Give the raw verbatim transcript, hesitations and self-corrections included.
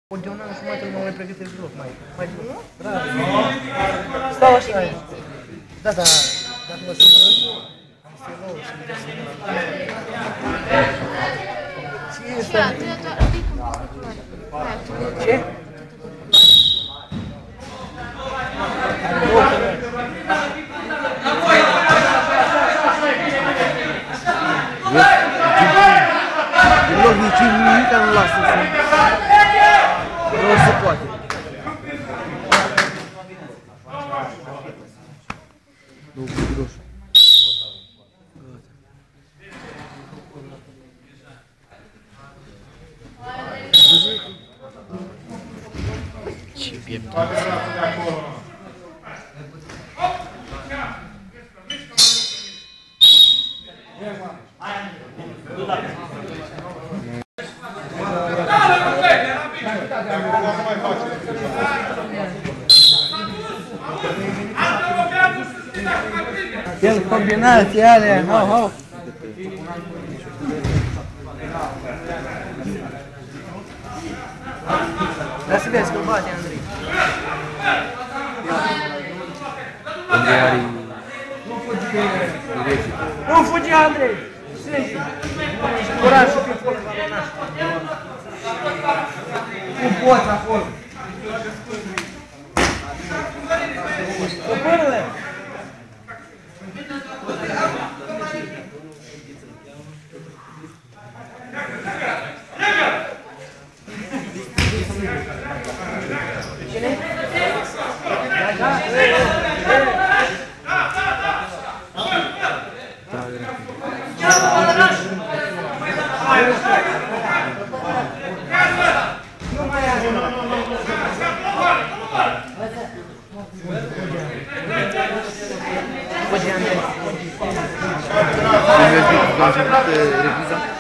De un an și mai nu mai pregătesc deloc, mai. Mai bine. Da. Stau așa. Da, da. Dacă mă supără, am să iau și îmi dă să mă. Ce e asta? Ce? Deloc nici nimic nu lasă să... Nu se poate. Nu, cu roșu. Ce piept. El combinații alea, hau, hau. Vreau să vezi că bate Andrei. Andrei are... Nu fugi, Andrei! Sânge! Curaj și pe acolo, balonaș. Cum poți acolo? Stăpânule! Am început repriza.